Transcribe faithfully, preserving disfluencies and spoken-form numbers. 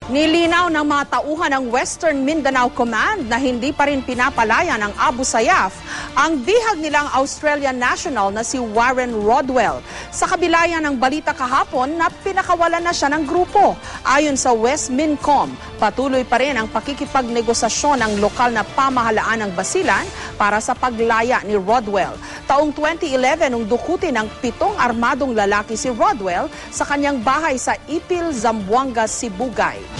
Nilinaw ng mga tauhan ng Western Mindanao Command na hindi pa rin pinapalaya ng Abu Sayyaf ang bihag nilang Australian national na si Warren Rodwell. Sa kabila yan ng balita kahapon na pinakawalan na siya ng grupo. Ayon sa West Mincom, patuloy pa rin ang pakikipagnegosasyon ng lokal na pamahalaan ng Basilan para sa paglaya ni Rodwell. Taong twenty eleven nung dukutin ng pitong armadong lalaki si Rodwell sa kanyang bahay sa Ipil, Zamboanga, Sibugay.